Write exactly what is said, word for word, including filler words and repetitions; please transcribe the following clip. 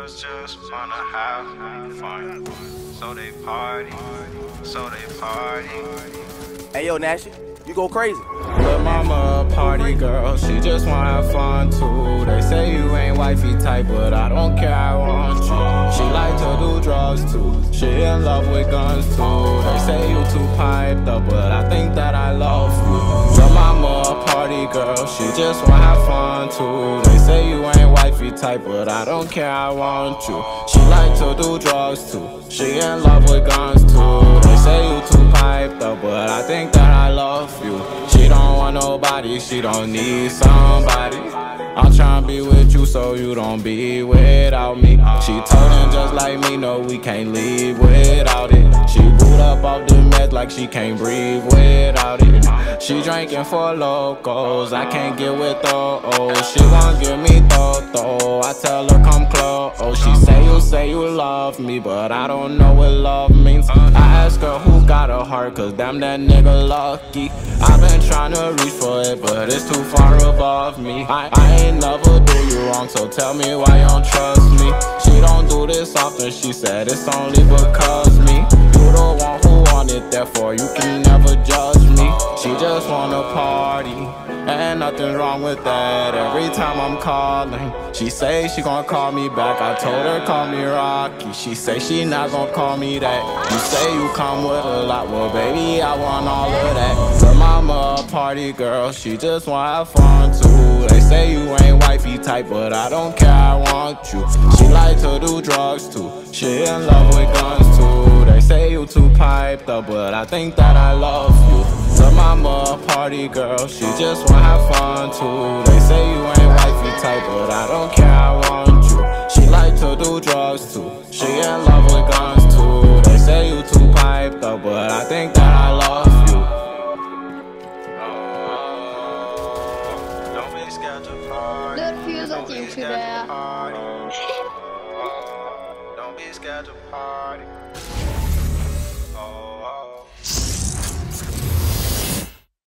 girls just wanna have fun, so they party, so they party. Hey yo, Nashy, you go crazy. Lil' mama a party girl, she just wanna have fun too. They say you ain't wifey type, but I don't care, I want you. She like to do drugs too, she in love with guns too. They say you too piped up, but I think that I love you. Lil' mama a party girl, she just wanna have fun too. They say you ain't wifey type, but I don't care, I want you. She like to do drugs too, she in love with guns too. They say you too piped up, but I think that I love you. She don't want nobody, she don't need somebody. I'm tryna be with you so you don't be without me. She told him just like me, no, we can't leave without it. She boot up off the meds like she can't breathe without it. She drinking for locals, I can't get with those. She won't give me though, I tell her come close. Oh, she say you say you love me, but I don't know what love means. I ask her who got a heart, cause damn that nigga lucky. I've been trying to reach for it, but it's too far above me. I, I ain't never do you wrong, so tell me why you don't trust me. She don't do this often, she said it's only because me. You the one who want it, therefore you can never judge me. She just wanna party, and nothing wrong with that. Every time I'm calling, she say she gon' call me back. I told her call me Rocky, she say she not gon' call me that. You say you come with a lot, well baby I want all of that. Her mama a party girl, she just wanna have fun too. They say you ain't wifey type, but I don't care, I want you. She like to do drugs too, she in love with guns too. They say you too piped up, but I think that I love you. Her mama a party girl, she just wanna have fun too. They say you ain't wifey type, but I don't care, I want you. She like to do drugs too, she in love with guns too. They say you too piped up, but I think that I love you. Don't be scared to party. Dört für seid ihr für der. Don't be scared to party.